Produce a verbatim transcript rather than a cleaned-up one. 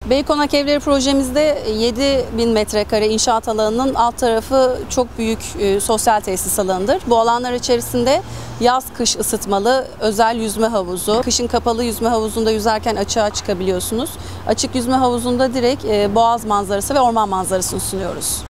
Beykonak Evleri projemizde yedi bin metrekare inşaat alanının alt tarafı çok büyük e, sosyal tesis alanıdır. Bu alanlar içerisinde yaz-kış ısıtmalı özel yüzme havuzu, kışın kapalı yüzme havuzunda yüzerken açığa çıkabiliyorsunuz. Açık yüzme havuzunda direkt e, boğaz manzarası ve orman manzarasını sunuyoruz.